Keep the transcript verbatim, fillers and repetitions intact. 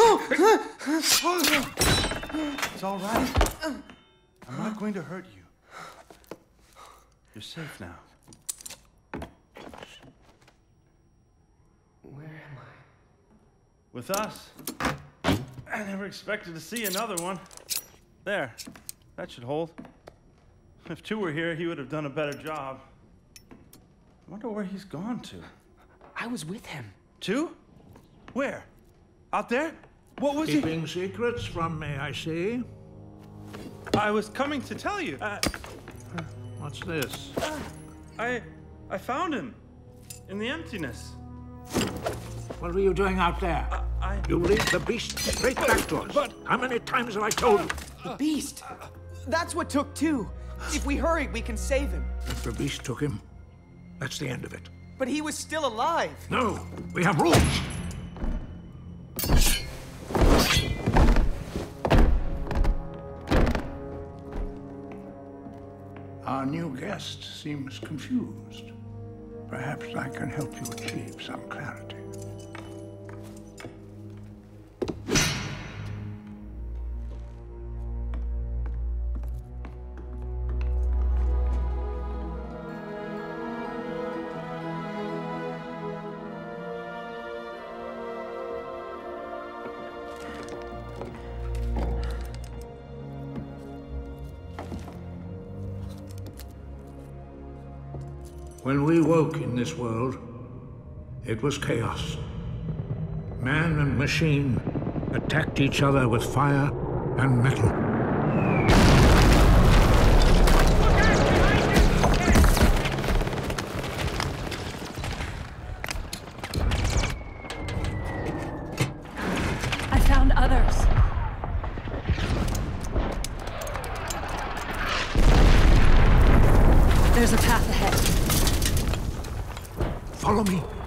It's all right. I'm not going to hurt you. You're safe now. Where am I? With us. I never expected to see another one. There. That should hold. If two were here, he would have done a better job. I wonder where he's gone to. I was with him. Two? Where? Out there? What was he? Keeping secrets from me, I see. I was coming to tell you. Uh, What's this? uh, I... I found him. In the emptiness. What were you doing out there? Uh, I... You lead the beast straight back to us. But how many times have I told you? The beast. That's what took two. If we hurry, we can save him. If the beast took him, that's the end of it. But he was still alive. No, we have rules. Our new guest seems confused. Perhaps I can help you achieve some clarity. When we woke in this world, it was chaos. Man and machine attacked each other with fire and metal. I found others. There's a path ahead. Follow me.